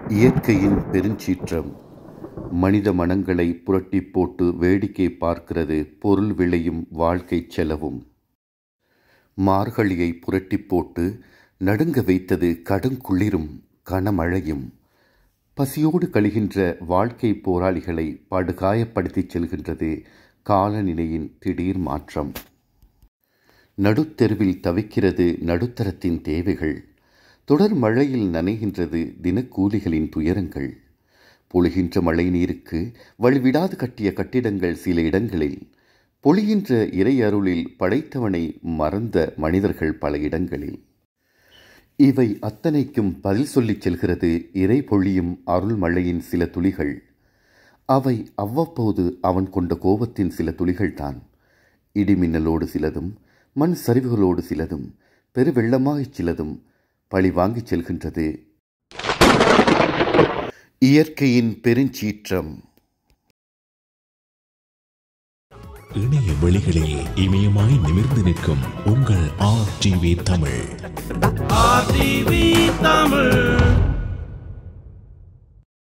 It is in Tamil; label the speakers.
Speaker 1: இயற்கையின் பெருஞ்சீற்றம். மனித மனங்களை புரட்டி போட்டு வேடிக்கை பார்க்கிறது பொருள் விளையும் வாழ்க்கை செலவும். மார்கழியை புரட்டி போட்டு நடுங்க வைத்தது கடுங்குளிரும் கனமழையும். பசியோடு கழிகின்ற வாழ்க்கை போராளிகளை படுகாயப்படுத்தி செல்கின்றது காலநிலையின் திடீர் மாற்றம். நடுத்தெருவில் தவிக்கிறது நடுத்தரத்தின் தேவைகள். தொடர் மழையில் நனைகின்றது தினக்கூலிகளின் துயரங்கள். பொழிகின்ற மழை நீருக்கு வழிவிடாது கட்டிய கட்டிடங்கள் சில இடங்களில், பொழிகின்ற இறை அருளில் படைத்தவனை மறந்த மனிதர்கள் பல இடங்களில். இவை அத்தனைக்கும் பதில் சொல்லிச் செல்கிறது இறை பொழியும் அருள் மழையின் சில துளிகள். அவை அவ்வப்போது அவன் கொண்ட கோபத்தின் சில துளிகள்தான். இடிமின்னலோடு சிலதும், மண் சரிவுகளோடு சிலதும், பெருவெள்ளமாய்ச் சிலதும் பழி வாங்கிச் செல்கின்றது இயற்கையின் பெருஞ்சீற்றம்.
Speaker 2: இணைய வெளிகளில் இமயமாய் நிமிர்ந்து நிற்கும் உங்கள் RTV தமிழ்.